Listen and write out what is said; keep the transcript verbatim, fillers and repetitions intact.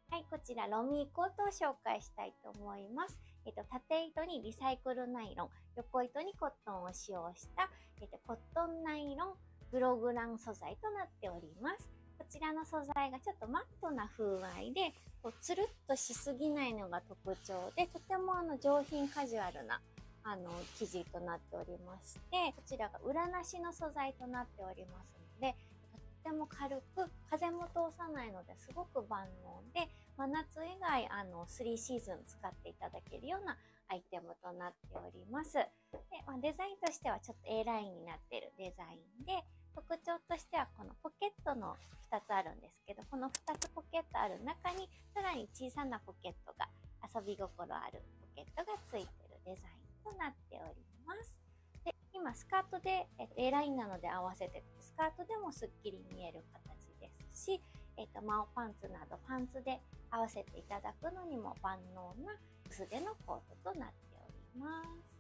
はい、こちらロミーコートを紹介したいと思います。えっと、縦糸にリサイクルナイロン、横糸にコットンを使用した、えっと、コットンナイロングログラン素材となっております。こちらの素材がちょっとマットな風合いで、こうつるっとしすぎないのが特徴で、とてもあの上品カジュアルなあの生地となっておりまして、こちらが裏なしの素材となっておりますので、とても軽く、風も通さないのですごく万能で、真夏以外、あの、スリーシーズン使っていただけるようなアイテムとなっております。で、まあ、デザインとしてはちょっと A ラインになっているデザインで、特徴としてはこのポケットのふたつあるんですけど、このふたつポケットある中に、さらに小さなポケットが、遊び心あるポケットがついているデザインとなっております。で、今スカートで、えっと、A ラインなので合わせて、スカートでもスッキリ見える形ですし、えっと、マオパンツなどパンツで合わせていただくのにも万能な薄手のコートとなっております。